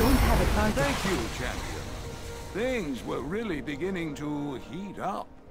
don't have advantage. Thank you, champion. Things were really beginning to heat up.